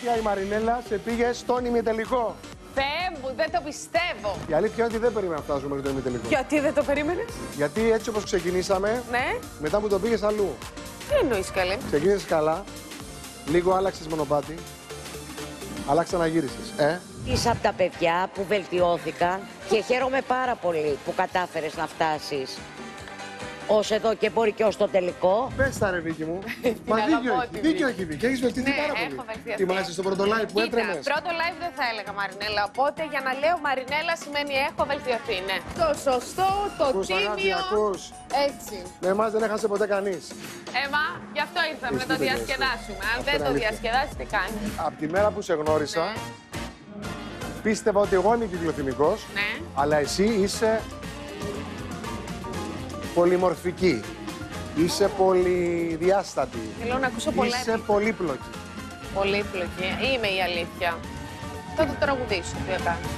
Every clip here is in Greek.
Γαλάτια, η Μαρινέλα σε πήγε στον ημιτελικό. Θεέ μου, δεν το πιστεύω. Η αλήθεια είναι ότι δεν περίμενα να φτάσουμε μέχρι το ημιτελικό. Γιατί δεν το περίμενες? Γιατί έτσι όπως ξεκινήσαμε, Ναι. μετά που το πήγες αλλού. Τι εννοείς, καλέ? Ξεκίνησες καλά, λίγο άλλαξες μονοπάτι, αλλά ξαναγύρισες. Είσαι από τα παιδιά που βελτιώθηκαν και χαίρομαι πάρα πολύ που κατάφερες να φτάσεις ως εδώ και μπορεί και ως το τελικό. Πες τα ρε Βίκη μου. Μα δίκιο έχει Βίκη. Έχεις βελτιωθεί πάρα πολύ. Έχω βελτιωθεί. Θυμάσαι στο πρώτο live που έτρεμες? Πρώτο live δεν θα έλεγα Μαρινέλα. Οπότε για να λέω Μαρινέλα σημαίνει έχω βελτιωθεί, ναι. Το σωστό, το τίμιο. Έτσι. Με εμάς δεν έχασε ποτέ κανείς. Γι' αυτό ήρθαμε να το διασκεδάσουμε. Αν δεν το διασκεδάσει, τι κάνει? Από τη μέρα που σε γνώρισα, πίστευα ότι εγώ είμαι κυκλοθυμικός, αλλά εσύ είσαι πολυμορφική. Είσαι πολυδιάστατη. Θέλω να ακούσω πολλά. Είσαι πολύπλοκη. Πολύπλοκη. Είμαι η αλήθεια. Θα το τραγουδήσω. Τι θα κάνω?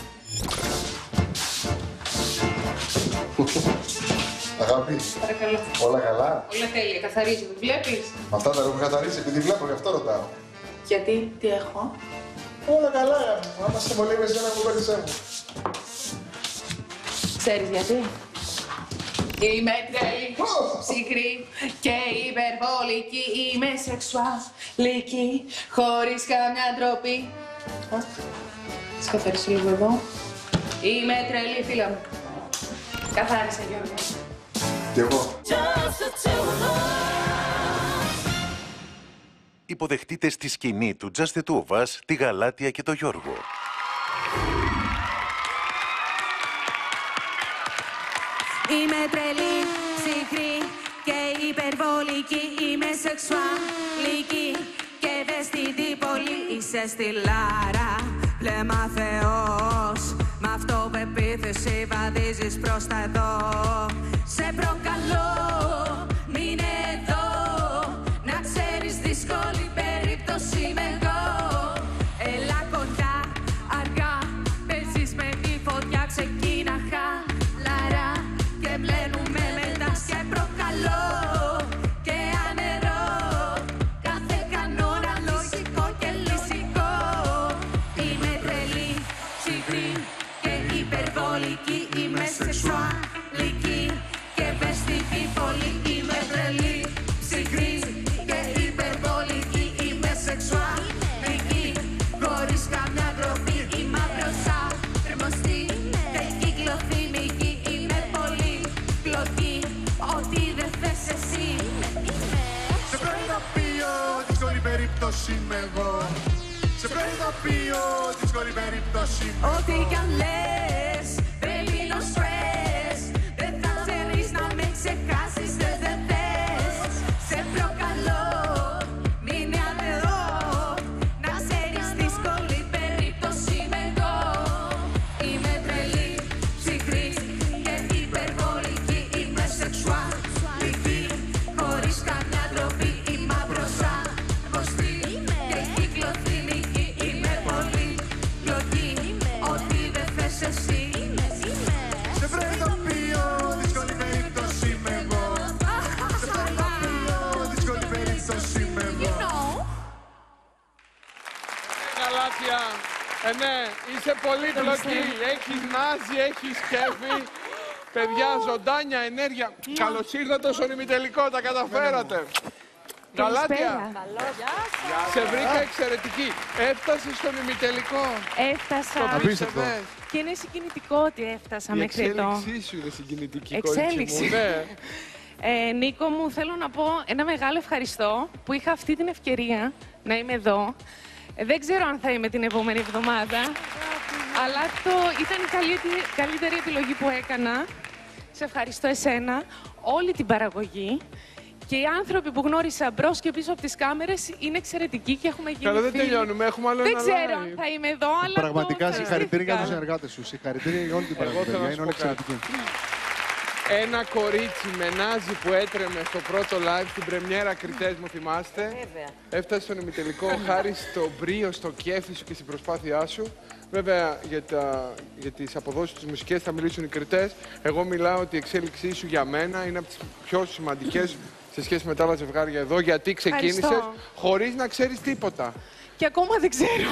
Αγάπη, Παρακαλώ. όλα καλά? Όλα τέλεια. Καθαρίζει, δεν βλέπεις? Αυτά τα έχω καθαρίσει επειδή βλέπω, γι' αυτό ρωτάω. Γιατί, τι έχω? Όλα καλά, άμα σε βολεύει εσένα που παίρνεις μου. Ξέρεις γιατί? Είμαι τρελή, ψυχρή και υπερβολική. Είμαι σεξουαλική, χωρίς καμιά ντροπή. Σκαθαρίσω λίγο εδώ. Είμαι τρελή, φίλα μου. Καθάρισα, Γιώργο. Κι εγώ. Υποδεχτείτε στη σκηνή του Just the Two of Us τη Γαλάτια και το Γιώργο. Είμαι τρελή, ψυχρή και υπερβολική. Είμαι σεξουαλική και ευαίσθητη πολύ. Είσαι στη Λάρα, βλέμμα Θεός. Μ' αυτοπεποίθηση βαδίζεις προς τα εδώ. Σε προκαλώ, μείνε εδώ. Να ξέρεις δύσκολη περίπτωση είμαι εγώ. Έλα κοντά, αργά, παίζεις με τη φωτιά. Ξεκίνα χαλαρά και μπλένουμε μετά. Σε προκαλώ και ανερώ κάθε κανόνα λογικό και λυσικό. Είμαι τρελή, ψυχρή και υπερβολική. Είμαι σεξουαλική και ευαίσθητη πολύ. Είμαι τρελή, ψυχρή και υπερβολική. Είμαι σεξουαλική χωρίς καμιά ντροπή. Είμαι απροσάρμοστη και κυκλοθυμική. Είμαι πολύ πλοκή, ό,τι δεν θες εσύ. Σε προειδοποιώ, δύσκολη περίπτωση είμαι εγώ. Σε προειδοποιώ, δύσκολη περίπτωση είμαι εγώ. Ό,τι κι αν λες, τρελήνω στρες. Δεν θα ξέρεις να με ξεχάσεις, δεν θες. Σε προκαλώ, μείνε εδώ. Να ξέρεις δύσκολη περίπτωση είμαι εγώ. Είμαι τρελή, ψυχρή και υπερβολική. Είμαι σεξουαλική, χωρίς καμιά ντροπή. Είμαι απροσάρμοστη και κυκλοθυμική. Είμαι πολύ πλοκή, ό,τι δεν θες εσύ. Σε προειδοποιώ, δύσκολη περίπτωση είμαι εγώ. Σε προειδοποιώ, δύσκολη περίπτωση είμαι εγώ. Γαλάτια, ναι, είσαι πολύ πλοκή. Έχεις νάζι, έχεις κέφι. Παιδιά, ζωντάνια, ενέργεια. Καλώς ήρθατε στον ημιτελικό, τα καταφέρατε. Γαλάτια, σε βρήκα εξαιρετική. Έφτασες στον ημιτελικό. Έφτασα. Απίστευτο. Και είναι συγκινητικό ότι έφτασα Η μέχρι εδώ. εξέλιξή σου είναι συγκινητική, Εξέλιξη. κορίτσι μου, ναι. Νίκο μου, θέλω να πω ένα μεγάλο ευχαριστώ που είχα αυτή την ευκαιρία να είμαι εδώ. Δεν ξέρω αν θα είμαι την επόμενη εβδομάδα, αλλά ήταν η καλύτερη επιλογή που έκανα. Σε ευχαριστώ εσένα, όλη την παραγωγή. Και οι άνθρωποι που γνώρισα μπρος και πίσω από τις κάμερες είναι εξαιρετικοί και έχουμε γίνει Καλά, δεν φίλοι. τελειώνουμε, έχουμε άλλο Δεν ένα ξέρω live. αν θα είμαι εδώ, αλλά Πραγματικά το συγχαρητήρια για τους ευχαριστήθηκα. συνεργάτες σου. Συγχαρητήρια για όλη την Εγώ παραγωγή. θέλω να Είναι σου όλοι πω κάτι. εξαιρετικοί. Ένα κορίτσι με νάζι που έτρεμε στο πρώτο live, στην πρεμιέρα Κριτές μου, θυμάστε. Βέβαια. Έφτασε στον ημιτελικό χάρη στο μπρίο, στο κέφι σου και στην προσπάθειά σου. Βέβαια, για τις αποδόσεις της μουσικές θα μιλήσουν οι κριτές. Εγώ μιλάω ότι η εξέλιξή σου για μένα είναι από τις πιο σημαντικές σε σχέση με τα άλλα ζευγάρια εδώ, γιατί ξεκίνησες Ευχαριστώ. χωρίς να ξέρεις τίποτα. Και ακόμα δεν ξέρω.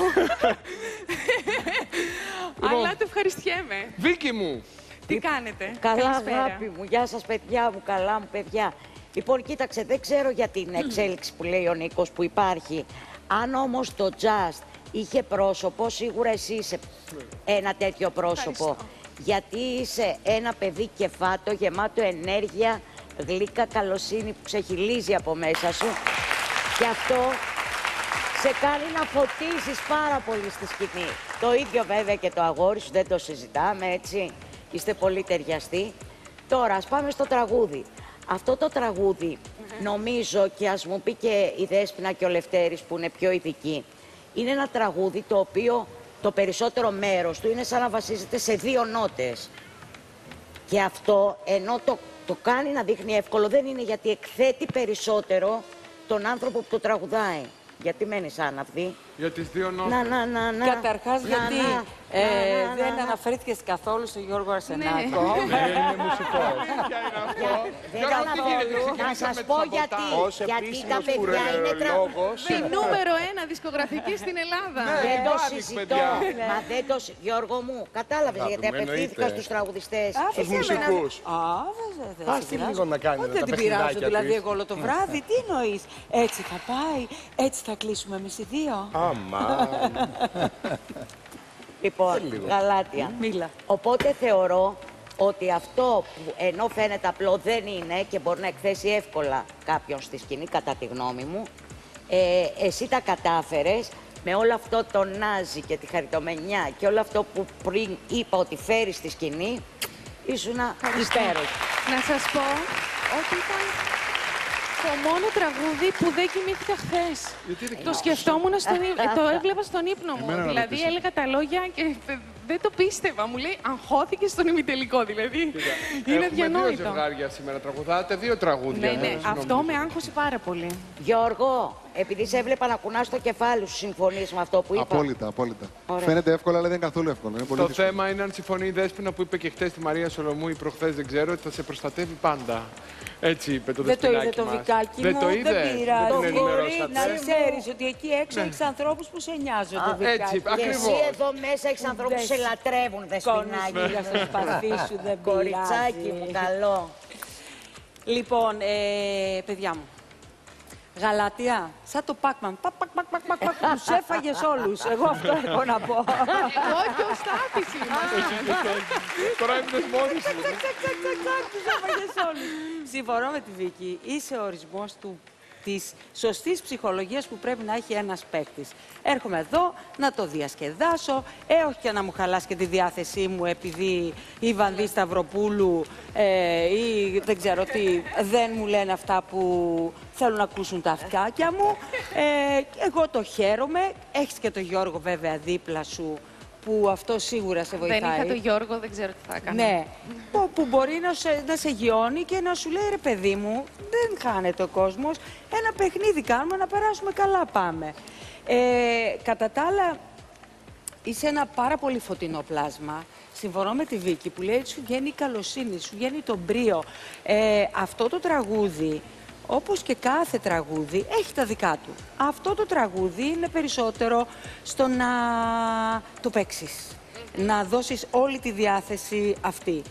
Αλλά το ευχαριστιέμαι. Βίκη μου! Τι κάνετε? Καλά, Καλησπέρα. αγάπη μου. Γεια σας, παιδιά μου. Καλά μου, παιδιά. Λοιπόν, κοίταξε, δεν ξέρω για την εξέλιξη που λέει ο Νίκος που υπάρχει. Αν όμως το Just είχε πρόσωπο, σίγουρα εσύ είσαι ένα τέτοιο πρόσωπο. Ευχαριστώ. Γιατί είσαι ένα παιδί κεφάτο, γεμάτο ενέργεια, γλύκα, καλοσύνη που ξεχυλίζει από μέσα σου. Και αυτό σε κάνει να φωτίζεις πάρα πολύ στη σκηνή. Το ίδιο βέβαια και το αγόρι σου, δεν το συζητάμε, έτσι. Είστε πολύ ταιριαστοί. Τώρα, ας πάμε στο τραγούδι. Αυτό το τραγούδι, νομίζω, και ας μου πει και η Δέσποινα και ο Λευτέρης που είναι πιο ειδικοί, είναι ένα τραγούδι το οποίο το περισσότερο μέρος του είναι σαν να βασίζεται σε 2 νότες. Και αυτό, ενώ το κάνει να δείχνει εύκολο, δεν είναι, γιατί εκθέτει περισσότερο τον άνθρωπο που το τραγουδάει. Γιατί μένεις άναυδη? Για τις 2 νότες. Καταρχάς, γιατί δεν αναφέρθηκες καθόλου στον Γιώργο Αρσενάκο. Είναι μουσικός. Να σας πω γιατί. Γιατί τα παιδιά είναι Τη νούμερο 1 δισκογραφική στην Ελλάδα. Δεν το συζητώ. Μα δεν το Γιώργο μου, κατάλαβες γιατί απευθύνθηκα στους τραγουδιστές. Στους μουσικούς. Άσε λίγο να κάνει δεν την πειράζω, δηλαδή εγώ όλο το βράδυ. Τι εννοείς? Έτσι θα πάει, έτσι θα κλείσουμε εμείς οι 2. Λοιπόν, Γαλάτια. Μίλα. Οπότε θεωρώ ότι αυτό που ενώ φαίνεται απλό δεν είναι και μπορεί να εκθέσει εύκολα κάποιον στη σκηνή, κατά τη γνώμη μου, εσύ τα κατάφερες με όλο αυτό το νάζι και τη χαριτομενιά και όλο αυτό που πριν είπα ότι φέρει στη σκηνή, ήσουνα υπέροχη. Να σας πω ότι ήταν το μόνο τραγούδι που δεν κοιμήθηκα χθες. Το σκεφτόμουν, το έβλεπα στον ύπνο μου. Δηλαδή έλεγα τα λόγια και δεν το πίστευα. Μου λέει, αγχώθηκε στον ημιτελικό, δηλαδή. Είναι διανόητο. Έχουμε 2 ζευγάρια σήμερα, τραγουδάτε 2 τραγούδια. Ναι, αυτό με άγχωσε πάρα πολύ. Γιώργο, επειδή σε έβλεπα να κουνάς το κεφάλι σου, συμφωνείς με αυτό που είπα? Απόλυτα, απόλυτα. Ωραία. Φαίνεται εύκολο, αλλά δεν είναι καθόλου εύκολο. Είναι πολύ Το δύσκολο. θέμα είναι αν συμφωνεί η Δέσποινα που είπε και χτες τη Μαρία Σολομού ή προχθές, δεν ξέρω, ότι θα σε προστατεύει πάντα. Έτσι είπε το Δεν το Δεσποινάκι είδε το μας. βικάκι Δεν μου, το είδε. δεν πειράζει. Δεν την ενημερώσατε. Να ξέρεις ότι εκεί έξω έχεις ανθρώπους που σε νοιάζονται, Βικάκι. Έτσι, Και ακριβώς. εσύ εδώ μέσα έχεις ανθρώπους που σε λατρεύουν, Δεσποινάκι. Κόνεις για στο σπαθί σου, δεν Κοριτσάκι πειράζει. μου, καλό. Λοιπόν, παιδιά μου, Γαλάτια, σαν το Pac-Man, τους έφαγες όλους. Εγώ αυτό έχω να πω. Εγώ και ο Στάθης είμαστε. Τώρα έμεινες μόνη σου. Τους έφαγες όλους. Συμφωνώ με τη Βίκη, είσαι ο ορισμός της σωστής ψυχολογίας που πρέπει να έχει ένας παίκτης. Έρχομαι εδώ να το διασκεδάσω, όχι και να μου χαλάσει και τη διάθεσή μου επειδή η Βανδύ Σταυροπούλου ή δεν ξέρω τι δεν μου λένε αυτά που θέλουν να ακούσουν τα αυτιάκια μου. Εγώ το χαίρομαι. Έχεις και τον Γιώργο βέβαια δίπλα σου που αυτό σίγουρα σε βοηθάει. Δεν είχα τον Γιώργο, δεν ξέρω τι θα έκανα. Ναι, που μπορεί να σε γιώνει και να σου λέει ρε παιδί μου, δεν χάνεται ο κόσμος, ένα παιχνίδι κάνουμε, να περάσουμε καλά πάμε. Κατά τα άλλα, είσαι ένα πάρα πολύ φωτεινό πλάσμα. Συμφωνώ με τη Βίκη που λέει ότι σου βγαίνει η καλοσύνη, σου βγαίνει το μπρίο. Αυτό το τραγούδι, όπως και κάθε τραγούδι, έχει τα δικά του. Αυτό το τραγούδι είναι περισσότερο στο να το παίξεις. Να δώσεις όλη τη διάθεση αυτή.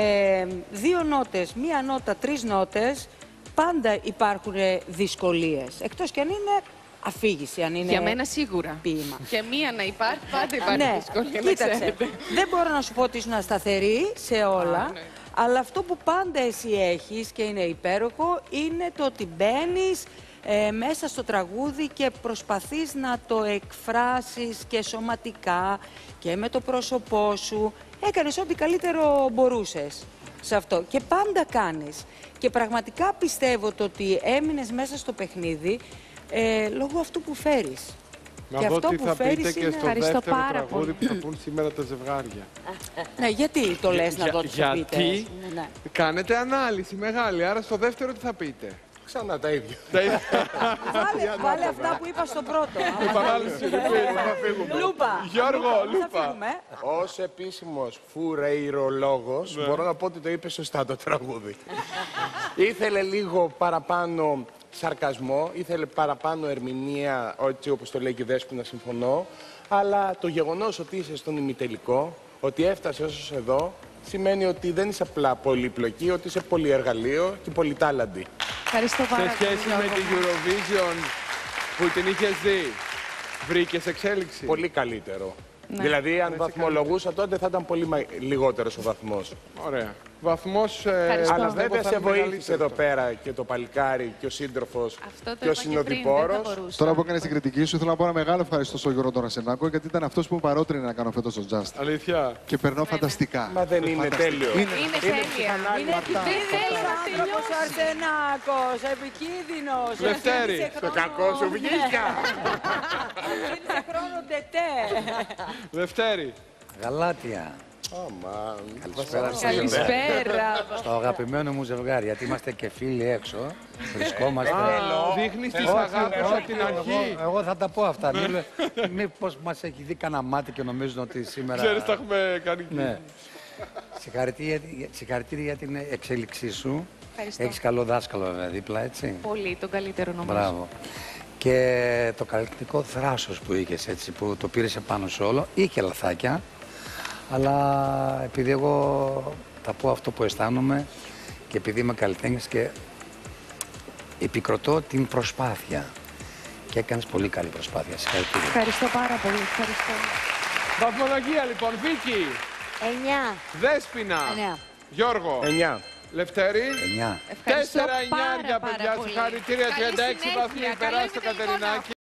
2 νότες, 1 νότα, 3 νότες, πάντα υπάρχουν δυσκολίες. Εκτός και αν είναι αφήγηση, αν είναι Για μένα σίγουρα. ποίημα. Και μία να υπάρχει, πάντα υπάρχει Ναι, δυσκολία, να κοίταξε, ξέρετε. δεν μπορώ να σου πω ότι ήσουν ασταθερή σε όλα, ναι. αλλά αυτό που πάντα εσύ έχεις και είναι υπέροχο είναι το ότι μπαίνεις μέσα στο τραγούδι και προσπαθείς να το εκφράσεις και σωματικά και με το πρόσωπό σου. Έκανες ό,τι καλύτερο μπορούσες σε αυτό και πάντα κάνεις. Και πραγματικά πιστεύω το ότι έμεινες μέσα στο παιχνίδι λόγω αυτού που φέρεις. Να Και δω αυτό τι που θα φέρεις πείτε και είναι- στο Ευχαριστώ δεύτερο πάρα τραγούδι πολύ. που θα πούν σήμερα τα ζευγάρια. Ναι, γιατί το λες να δω τι θα πείτε. Γιατί Ναι. κάνετε ανάλυση μεγάλη, άρα στο δεύτερο τι θα πείτε. Ξανά τα ίδια. Βάλε αυτά που είπα στο πρώτο. Επανάληψη, Λούπα. Γιώργο, Θα Λούπα. φύγουμε. Ως επίσημος φουρεϊρολόγος, μπορώ να πω ότι το είπε σωστά το τραγούδι. Ήθελε λίγο παραπάνω σαρκασμό, ήθελε παραπάνω ερμηνεία, έτσι όπως το λέει και η Δέσποινα, συμφωνώ. Αλλά το γεγονός ότι είσαι στον ημιτελικό, ότι έφτασε όσο εδώ, σημαίνει ότι δεν είσαι απλά πολύπλοκη, ότι είσαι πολυεργαλείο και πολυτάλαντη. Ευχαριστώ πάρα πολύ. Σε σχέση με την Eurovision που την είχες δει, βρήκες εξέλιξη? Πολύ καλύτερο. Ναι. Δηλαδή, αν βαθμολογούσα τότε θα ήταν πολύ λιγότερος ο βαθμός. Ωραία. Βαθμός... Αλλά βέβαια θα σε είναι βοήθησε μεγαλύτερο. εδώ πέρα και το παλικάρι και ο σύντροφος Αυτό το και ο είπα και πριν, δεν θα συνοδοιπόρος. μπορούσα. Τώρα που έκανε την κριτική σου, θέλω να πω ένα μεγάλο ευχαριστώ στον Γιώργο τον Ρασενάκο, γιατί ήταν αυτός που με παρότρινε να κάνω φέτος το Just. Αλήθεια. Και περνώ φανταστικά. Μα δεν είναι τέλειο. Είναι τέλεια. Είναι επιτυχής ο άνθρωπος ο Αρσενάκος, επικίνδυνος. Λευτέρη, Το κακό σου βγήκα. Σε χρόνο τετέ. Δευτέρη. Γαλάτια. Καλησπέρα σας. Καλησπέρα. Στο αγαπημένο μου ζευγάρι, γιατί είμαστε και φίλοι έξω. Βρισκόμαστε. Δείχνεις τις αγάπες από την αρχή. Εγώ θα τα πω αυτά. Μήπως μας έχει δει κανένα μάτι και νομίζουν ότι σήμερα... Ξέρεις, τα έχουμε κάνει εκεί. Ναι. Συγχαρητήρια για την εξέλιξή σου. Ευχαριστώ. Έχεις καλό δάσκαλο βέβαια δίπλα, έτσι. Πολύ, τον καλύτερο νομίζω. Μπράβο. Και το καλλιτεχνικό θράσος που είχες, έτσι, που το πήρες επάνω σε όλο, είχε λαθάκια, αλλά επειδή εγώ θα πω αυτό που αισθάνομαι και επειδή είμαι καλλιτέχνης και επικροτώ την προσπάθεια και έκανες πολύ καλή προσπάθεια. Συγχαρητήρια. Ευχαριστώ πάρα πολύ. Ευχαριστώ. Βαθμολογία λοιπόν, Βίκη, 9. Δέσποινα, 9. Γιώργο, 9. Λευτέρη. 9. Ευχαριστώ 4-9 πάρα παιδιά, πολύ. συγχαρητήρια, 36 Καλή βαθμοί, συνέχεια. περάστε Καλό ημιτελικό να Κατερινάκη.